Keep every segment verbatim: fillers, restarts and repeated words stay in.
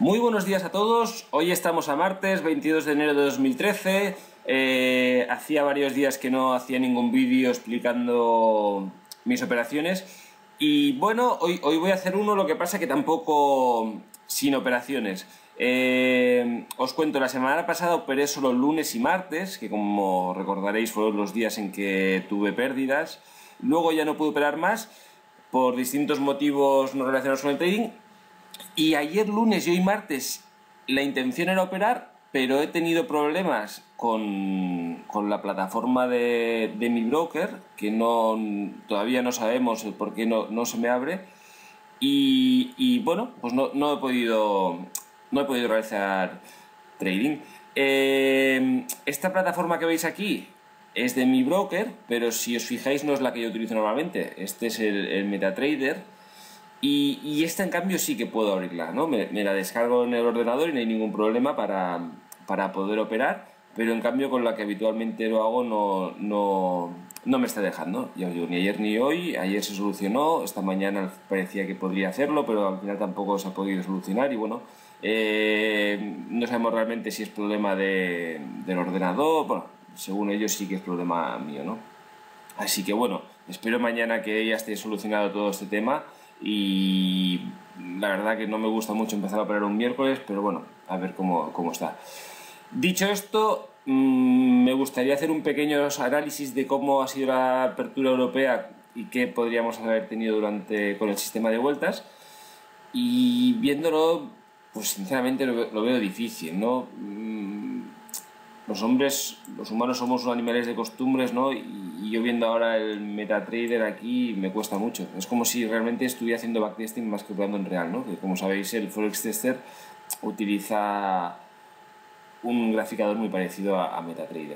Muy buenos días a todos. Hoy estamos a martes, veintidós de enero de dos mil trece. Eh, hacía varios días que no hacía ningún vídeo explicando mis operaciones. Y bueno, hoy, hoy voy a hacer uno, lo que pasa que tampoco sin operaciones. Eh, os cuento, la semana pasada operé solo lunes y martes, que como recordaréis fueron los días en que tuve pérdidas. Luego ya no pude operar más por distintos motivos no relacionados con el trading. Y ayer lunes y hoy martes la intención era operar, pero he tenido problemas con, con la plataforma de, de mi broker, que no, todavía no sabemos el por qué no, no se me abre. Y, y bueno, pues no, no he podido, no he podido realizar trading. Eh, esta plataforma que veis aquí es de mi broker, pero si os fijáis no es la que yo utilizo normalmente. Este es el, el MetaTrader. Y, y esta en cambio sí que puedo abrirla, ¿no? Me, me la descargo en el ordenador y no hay ningún problema para, para poder operar, pero en cambio con la que habitualmente lo hago no, no, no me está dejando. Ya os digo, ni ayer ni hoy. Ayer se solucionó, esta mañana parecía que podría hacerlo, pero al final tampoco se ha podido solucionar y bueno, eh, no sabemos realmente si es problema de, del ordenador. Bueno, según ellos sí que es problema mío, ¿no? Así que bueno, espero mañana que ya esté solucionado todo este tema. Y la verdad que no me gusta mucho empezar a operar un miércoles, pero bueno, a ver cómo, cómo está. Dicho esto, mmm, me gustaría hacer un pequeño análisis de cómo ha sido la apertura europea y qué podríamos haber tenido durante con el sistema de vueltas. Y viéndolo, pues sinceramente lo, lo veo difícil, ¿no? Mmm, los hombres, los humanos somos animales de costumbres, ¿no? Y, y yo viendo ahora el MetaTrader aquí me cuesta mucho. Es como si realmente estuviera haciendo backtesting más que operando en real, ¿no? Que como sabéis el Forex Tester utiliza un graficador muy parecido a, a MetaTrader.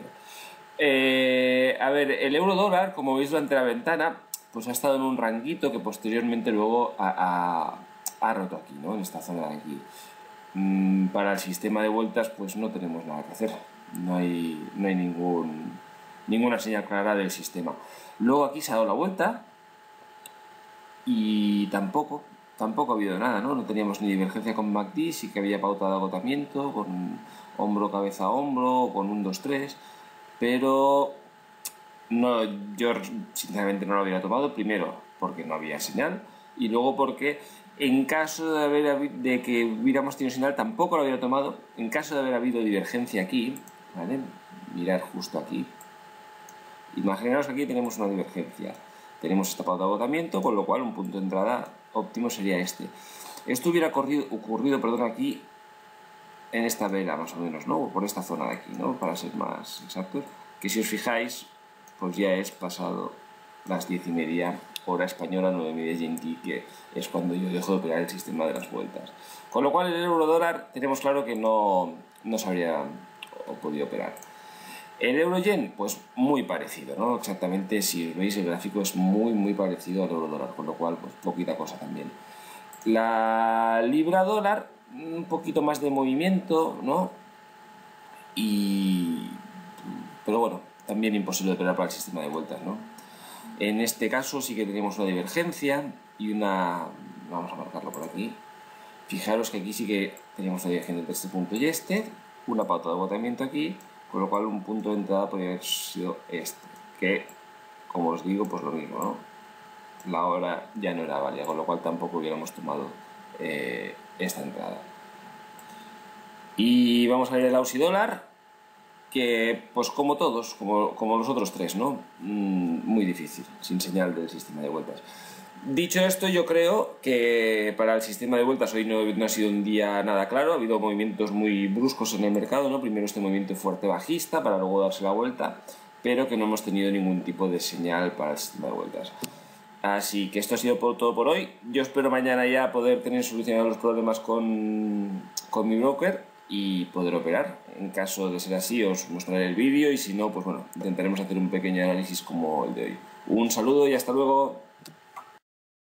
Eh, a ver, el euro dólar, como veis durante la ventana, pues ha estado en un ranguito que posteriormente luego ha, ha, ha roto aquí, ¿no? En esta zona de aquí. Mm, para el sistema de vueltas pues no tenemos nada que hacer. No hay, no hay ningún, ninguna señal clara del sistema. Luego aquí se ha dado la vuelta y tampoco, tampoco ha habido nada, ¿no? No teníamos ni divergencia con M A C D, sí que había pauta de agotamiento, con hombro, cabeza, hombro, con un dos tres, pero no, yo sinceramente no lo hubiera tomado, primero porque no había señal y luego porque en caso de, haber, de que hubiéramos tenido señal tampoco lo hubiera tomado. En caso de haber habido divergencia aquí, ¿vale? Mirar justo aquí. Imaginaos que aquí tenemos una divergencia. Tenemos esta pauta de agotamiento, con lo cual un punto de entrada óptimo sería este. Esto hubiera ocurrido, ocurrido perdón, aquí en esta vela más o menos, ¿no? O por esta zona de aquí, ¿no? Para ser más exactos. Que si os fijáis, pues ya es pasado las diez y media hora española, nueve y media G M T, que es cuando yo dejo de operar el sistema de las vueltas. Con lo cual el euro dólar tenemos claro que no, no se habría podido operar. El euro yen, pues muy parecido, ¿no? Exactamente, si veis el gráfico es muy muy parecido al euro dólar, con lo cual pues poquita cosa también. La libra dólar, un poquito más de movimiento, ¿no? Y pero bueno, también imposible de operar para el sistema de vueltas, ¿no? En este caso sí que tenemos una divergencia y una... vamos a marcarlo por aquí. Fijaros que aquí sí que teníamos una divergencia entre este punto y este, una pauta de agotamiento aquí, con lo cual un punto de entrada podría haber sido este, que, como os digo, pues lo mismo, ¿no? La hora ya no era válida, con lo cual tampoco hubiéramos tomado eh, esta entrada. Y vamos a ver el Aussie dólar, que pues como todos, como, como los otros tres, ¿no? Mm, muy difícil, sin señal del sistema de vueltas. Dicho esto, yo creo que para el sistema de vueltas hoy no, no ha sido un día nada claro, ha habido movimientos muy bruscos en el mercado, ¿no? Primero este movimiento fuerte bajista para luego darse la vuelta, pero que no hemos tenido ningún tipo de señal para el sistema de vueltas. Así que esto ha sido por, todo por hoy. Yo espero mañana ya poder tener solucionados los problemas con, con mi broker y poder operar. En caso de ser así os mostraré el vídeo y si no, pues bueno, intentaremos hacer un pequeño análisis como el de hoy. Un saludo y hasta luego.